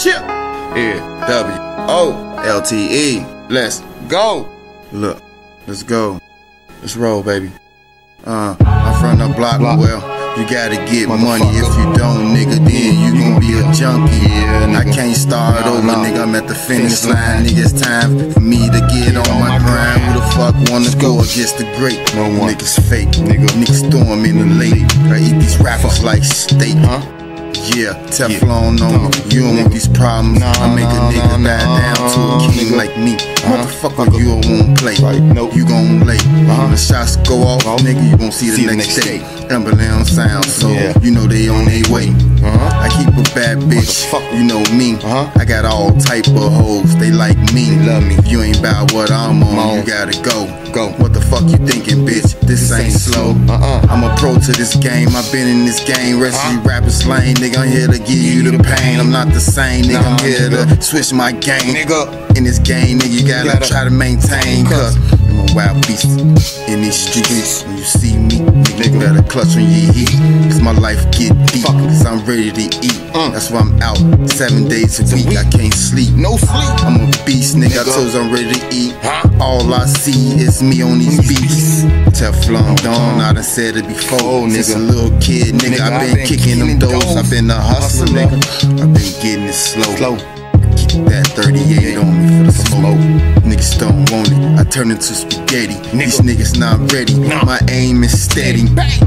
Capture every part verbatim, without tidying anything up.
Chip. Yeah, W O L T E. Let's go. Look, let's go. Let's roll, baby. Uh, I'm from the block, well, you gotta get money. If you don't, nigga, then you gon' be a junkie. Yeah, I can't start over, nigga. I'm at the finish line, nigga. It's time for me to get on my grind. Who the fuck wanna go against the great? No one. Niggas fake, nigga. Niggas storm in the late. I eat these rappers like steak, huh? Yeah, Teflon on me. You don't want these problems. I make a nigga bow down to a king like me. Motherfucker, you won't play. You gon' lay. When the shots go off, nigga, you gon' see the next day. Emblem sound, so you know they on their way. I keep a bad bitch, you know me. I got all type of hoes, they like me. If you ain't bout what I'm on, you gotta go. What the fuck you thinking, bitch? This ain't slow. I'm a pro to this game, I've been in this game. Rest of you rappers lame, nigga, I'm here to give you the pain. I'm not the same, nigga, I'm here to switch my game. In this game, nigga, you gotta try to maintain, cause I'm a wild beast in these streets. When you see me, nigga, better clutch on your heat, cause my life get deep, cause I'm ready to eat. That's why I'm out seven days a week, I can't sleep. No sleep. I'm a beast, nigga, I told you I'm ready to eat. All I see is me on these beats. Teflon Dawn, I done said it before. Since a little kid, nigga, I been kicking them doors. I been a hustler, nigga. I been getting it slow. Keep that thirty-eight on me for the smoke. Niggas don't want it, I turn into spaghetti. These niggas not ready, my aim is steady.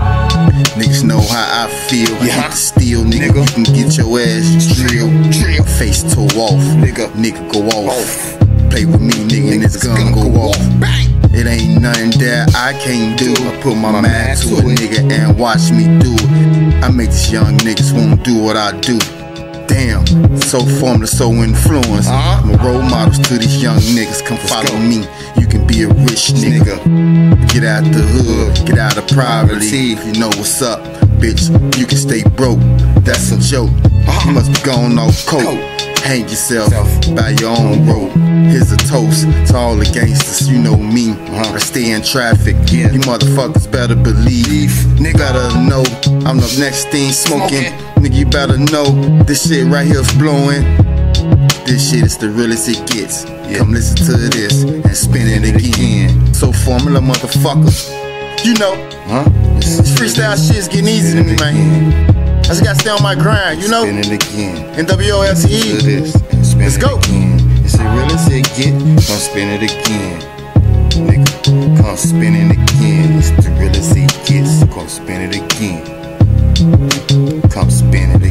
Niggas know how I feel, I hit the steel, nigga. You can get your ass drilled. Face toe off, nigga, nigga go off. Play with me, nigga, and it's gonna go off. It ain't nothing that I can't do. I put my mind to a nigga and watch me do it. I make these young niggas wanna do what I do. Damn, SoFormula, so influenced. I'm a role models to these young niggas. Come follow me, you can be a rich nigga. Get out the hood, get out of poverty. If you know what's up, bitch, you can stay broke. That's a joke. You must be going off coke. Hang yourself by your own rope. Here's a toast to all the gangsters, you know me. I stay in traffic, you motherfuckers better believe. Nigga better know I'm the next thing smoking. Nigga, you better know this shit right here's blowing. This shit is the realest it gets. Come listen to this and spin it again. SoFormula, motherfuckers. You know, this freestyle shit's getting easy to me, man. I just gotta stay on my grind, you know? Spin it again. N W O L T E. Let's go. It's the realest it get. Come spin it again. Nigga, come spin it again. It's the realest it gets. Come spin it again. Come spin it again.